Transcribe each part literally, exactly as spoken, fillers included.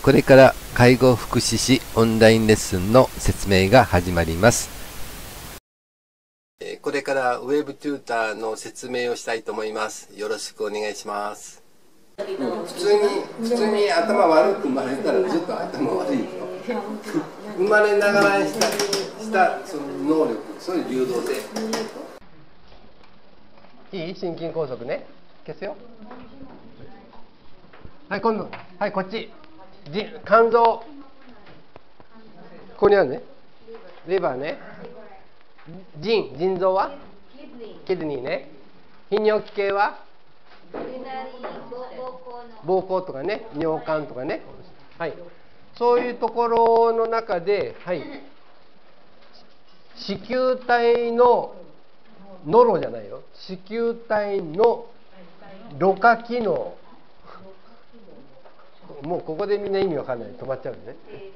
これから介護福祉士オンラインレッスンの説明が始まります。これからウェブテューターの説明をしたいと思います。よろしくお願いします。普通に普通に頭悪く生まれたらちょっと頭悪いよ。生まれながらにしたしたその能力、そういう流動性。いい？心筋梗塞ね。消すよ。はい、今度、はい、こっち。じ肝臓。ここにあるね。レバーね。腎、腎臓はキドニーね。泌尿器系は膀胱とかね、尿管とかね。はい。そういうところの中で、はい。糸球体のノロじゃないよ。糸球体のろ過機能。もうここでみんな意味わかんない。止まっちゃうね。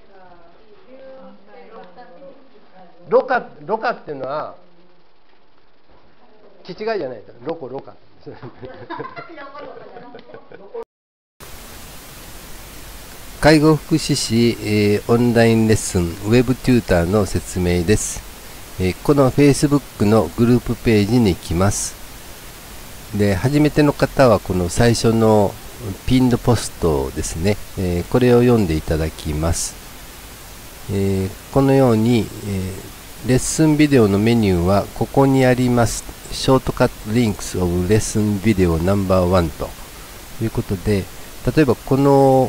ろ過、ろ過っていうのは気違いじゃないと。ロコロカ。介護福祉士、えー、オンラインレッスンウェブテューターの説明です。えー、この Facebook のグループページに行きます。で、初めての方はこの最初のピンドポストですね、えー、これを読んでいただきます。えー、このように、えー、レッスンビデオのメニューはここにあります。ショートカットリンクスオブレッスンビデオナンバーワンということで、例えばこの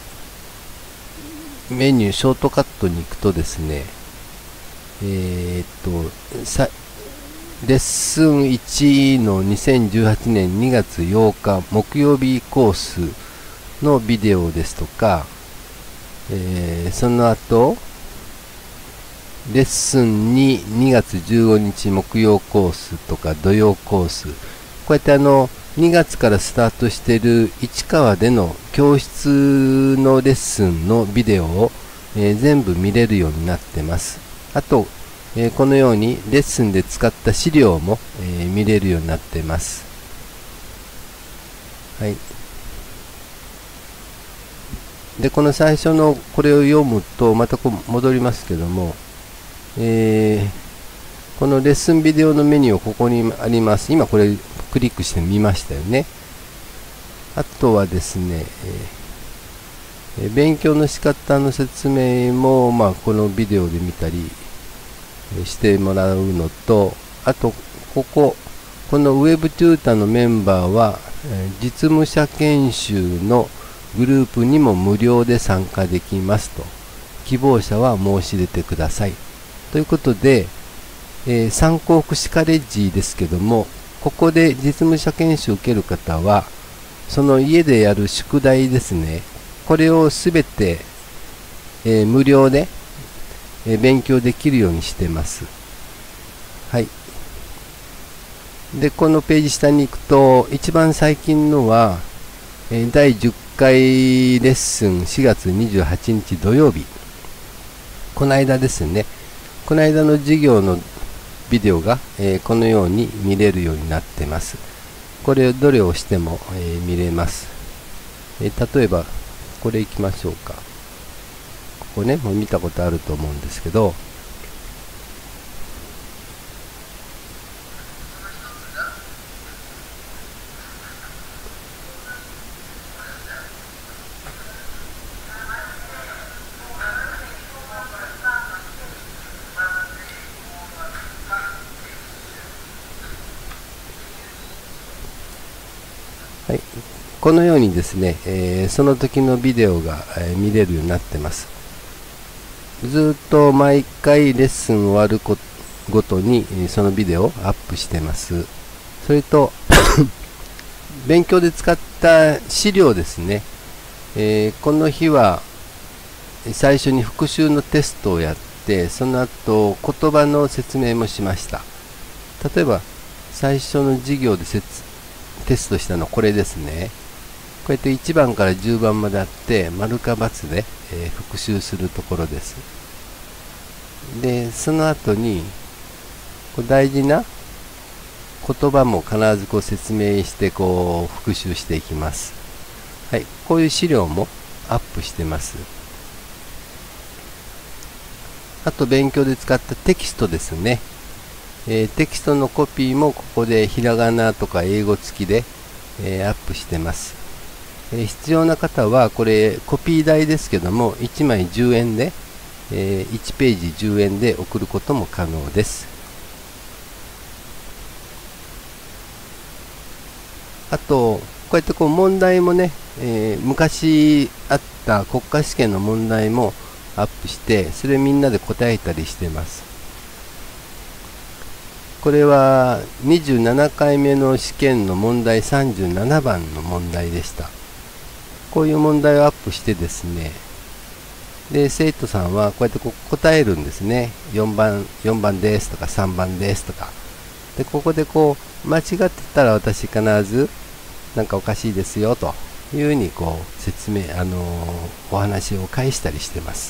メニューショートカットに行くとですね、えー、っとさレッスンいちのにせんじゅうはちねんにがつようか木曜日コースのビデオですとか、えー、その後レッスンににがつじゅうごにち木曜コースとか土曜コース、こうやってあのにがつからスタートしている市川での教室のレッスンのビデオを、えー、全部見れるようになってます。あと、えー、このようにレッスンで使った資料も、えー、見れるようになってます。はい。で、この最初のこれを読むとまたこう戻りますけども、えー、このレッスンビデオのメニューここにあります。今これクリックしてみましたよね。あとはですね、えー、勉強の仕方の説明も、まあ、このビデオで見たりしてもらうのと、あとこここのウェブテューターのメンバーは、えー、実務者研修のグループにも無料で参加できますと。希望者は申し出てくださいということで、えー、参考福祉カレッジですけども、ここで実務者研修を受ける方はその家でやる宿題ですね、これをすべて、えー、無料で、えー、勉強できるようにしてます。はい。で、このページ下に行くと一番最近のは、えー、だいじゅっかいレッスンしがつにじゅうはちにち土曜日、この間ですね、この間の授業のビデオが、えー、このように見れるようになってます。これをどれを押しても、えー、見れます。えー、例えばこれいきましょうか。ここね、もう見たことあると思うんですけど、はい、このようにですね、えー、その時のビデオが、えー、見れるようになってます。ずっと毎回レッスン終わるごとに、えー、そのビデオをアップしてます。それと勉強で使った資料ですね、えー、この日は最初に復習のテストをやって、その後言葉の説明もしました。例えば最初の授業で説テストしたのはこれですね。こうやっていちばんからじゅうばんまであって、丸か×で、えー、復習するところです。で、その後にこう大事な言葉も必ずこう説明してこう復習していきます。はい、こういう資料もアップしてます。あと勉強で使ったテキストですね。えー、テキストのコピーもここでひらがなとか英語付きで、えー、アップしてます。えー、必要な方はこれコピー代ですけどもいちまいじゅうえんで、えー、いちページじゅうえんで送ることも可能です。あとこうやってこう問題もね、えー、昔あった国家試験の問題もアップしてそれみんなで答えたりしてます。これはにじゅうななかいめの試験の問題さんじゅうななばんの問題でした。こういう問題をアップしてですね、で生徒さんはこうやってこう答えるんですね。よんばん、よんばんですとかさんばんですとか。でここでこう間違ってたら私必ずなんかおかしいですよというふうにこう説明、あのー、お話を返したりしてます。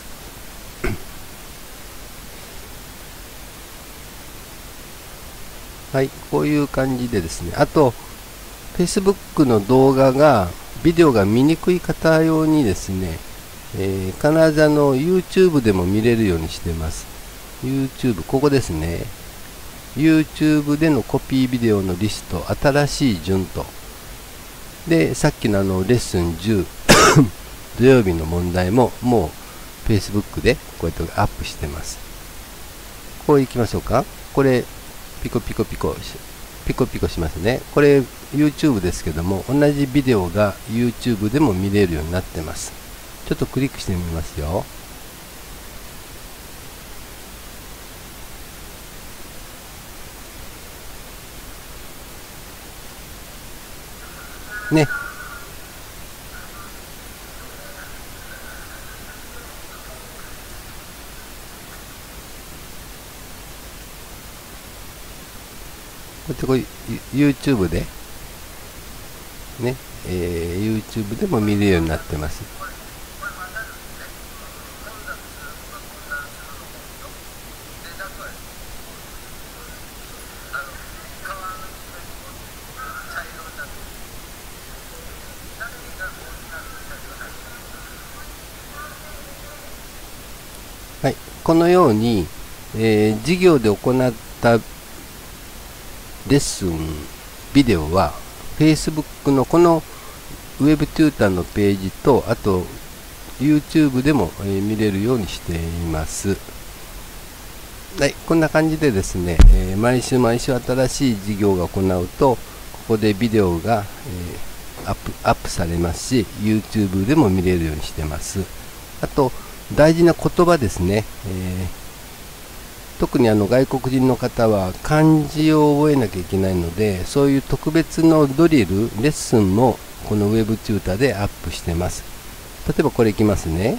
はい、こういう感じでですね、あと Facebook の動画がビデオが見にくい方用にですね、えー、必ずあの YouTube でも見れるようにしてます。 YouTube、 ここですね。 YouTube でのコピービデオのリスト、新しい順とで、さっきのあのレッスンじゅう土曜日の問題ももう Facebook でこうやってアップしてます。こういきましょうか。これピコピコピコピコピコしますね。これ YouTube ですけども同じビデオが YouTube でも見れるようになってます。ちょっとクリックしてみますよ。ね。こうやってこう YouTube でね、えー、YouTube でも見れるようになってます。はい、このように、えー、授業で行ったレッスンビデオは Facebook のこのウェブテューターのページとあと YouTube でも、えー、見れるようにしています。はい、こんな感じでですね、えー、毎週毎週新しい授業が行うとここでビデオが、えー、アップ、アップされますし YouTube でも見れるようにしてます。あと大事な言葉ですね、えー、特にあの外国人の方は漢字を覚えなきゃいけないのでそういう特別のドリルレッスンもこのウェブチューターでアップしてます。例えばこれいきますね。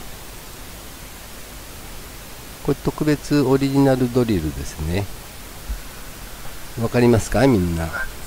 これ特別オリジナルドリルですね。わかりますかみんな。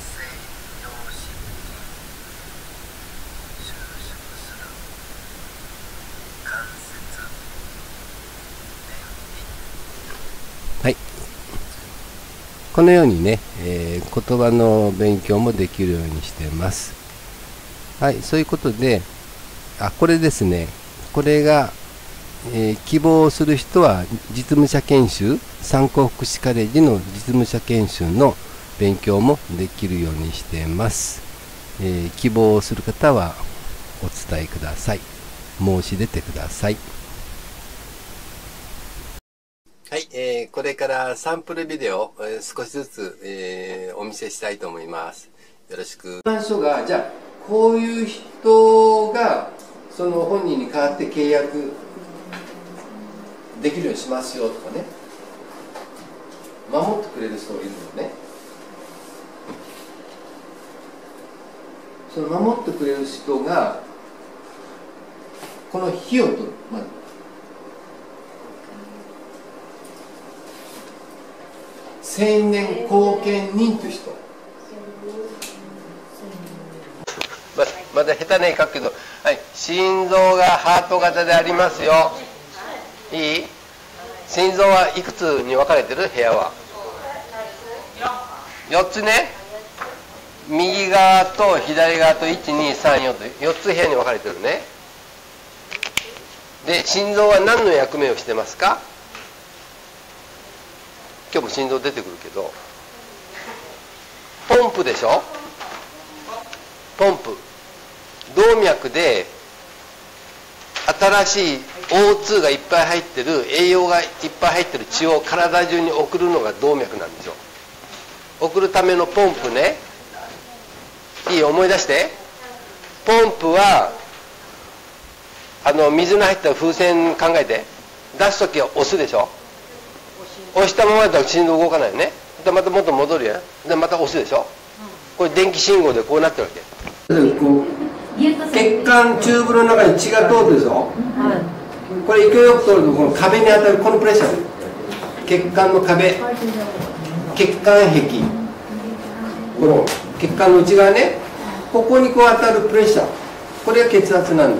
はい、このようにね、えー、言葉の勉強もできるようにしてます。はい、そういうことで、あ、これですね。これが、えー、希望する人は実務者研修、産後福祉カレッジの実務者研修の勉強もできるようにしています。えー、希望する方はお伝えください。申し出てください。はい、えー、これからサンプルビデオ、えー、少しずつ、えー、お見せしたいと思います。よろしく。一般書が、じゃあ、こういう人が、その本人に代わって契約できるようにしますよとかね。守ってくれる人がいるのね。その守ってくれる人が、この費用と、まあ青年後見人という人、ま, まだ下手に書くけど、はい、心臓がハート型でありますよ。いい？心臓はいくつに分かれてる？部屋はよっつね。右側と左側といちにさんよんとよっつ部屋に分かれてるね。 で心臓は何の役目をしてますか？今日も心臓出てくるけど、ポンプでしょ。ポンプ、動脈で新しい オーツー がいっぱい入ってる、栄養がいっぱい入ってる血を体中に送るのが動脈なんですよ。送るためのポンプね。いい、思い出して。ポンプはあの水の入った風船考えて、出す時は押すでしょ。押したままだと心臓動かないよね。でまた元戻るやん。でまた押すでしょ。これ電気信号でこうなってるわけ。こう血管チューブの中に血が通るでしょ。これ勢いよく通るとこの壁に当たるこのプレッシャー、血管の壁、血管壁、この血管の内側ね、ここにこう当たるプレッシャー、これが血圧なんです。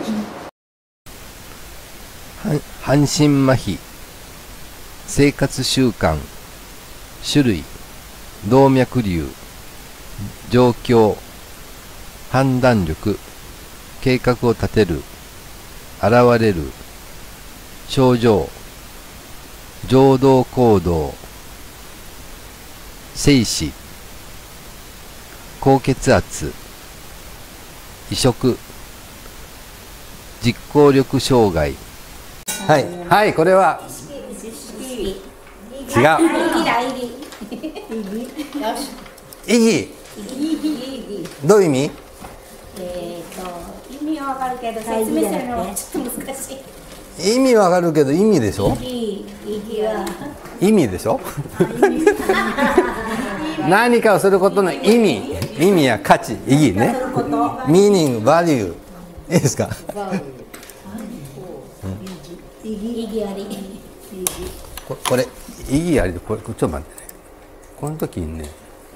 半身麻痺、生活習慣、種類、動脈瘤、状況、判断力、計画を立てる、現れる、症状、情動行動、生死、高血圧、移植、実行力障害。はい、はい、これは違う。意義。どういう意味？ えっと意味はわかるけど説明するのはちょっと難しい。 意味わかるけど意味でしょ？ 意義は意味でしょ？何かをすることの意味、意味や価値、意義ね。ミーニング、バリュー。いいですか？ 意義あり。 ここれ意義ありで、これちょっと待ってね。この時にね。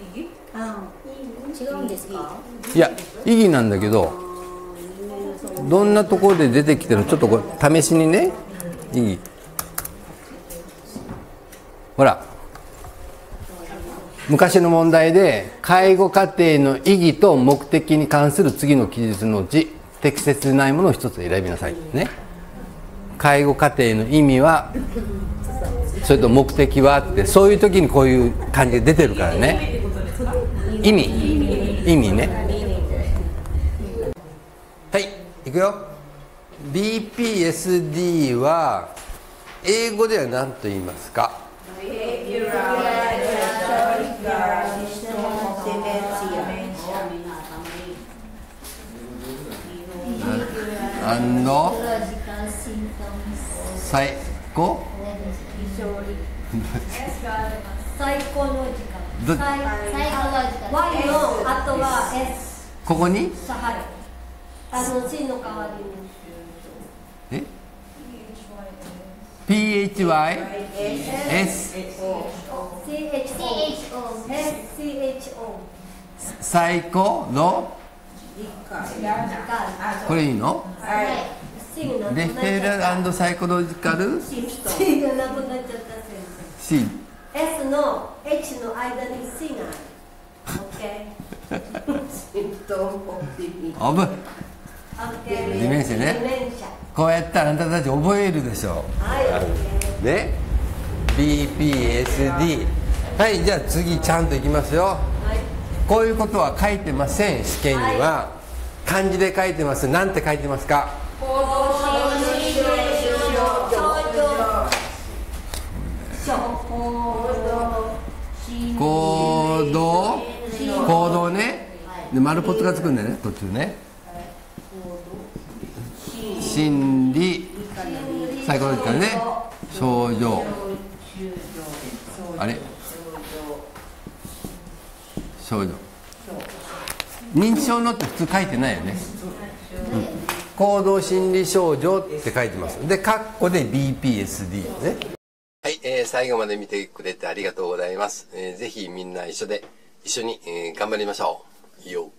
違うんですか？ いや、意義なんだけど、どんなところで出てきてるの、ちょっとこれ試しにね、意義。ほら、昔の問題で介護過程の意義と目的に関する次の記述のうち適切でないものを一つ選びなさいね。介護過程の意味は、それと目的はって、そういう時にこういう感じで出てるからね。意味、意味ね。はい、いくよ。 ビーピーエスディー は英語では何と言いますか？アンド最高サイコロジカル。サイコロジカル。Y の後は S。 ここに？ はい。あの C の代わりに。 え？ ピーエイチワイ エスシーエイチオー エスシーエイチオーサイコロ、これいいの？ はい。 レフェラル&サイコロジカル C がなくなっちゃった先生。 C。 S の H の間に C がある。OK。 オブ。 OK。 ディメンシャね。 ディメンシャ。 こうやったらあなたたち覚えるでしょう。 はい。 ね。ビーピーエスディー。はい、じゃあ次ちゃんといきますよ。 はい。 こういうことは書いてません。試験には漢字で書いてます。なんて書いてますか？ 行動心理症行動、行動ね。で丸ポットがつくんだよね、途中ね。心理、サイコロジカルね。症状、あれ症状、認知症のって普通書いてないよね、うん、行動心理症状って書いてます。でカッコで ビーピーエスディー ね。はい、えー、最後まで見てくれてありがとうございます。えー、ぜひみんな一緒で一緒に、えー、頑張りましょう。いいよ。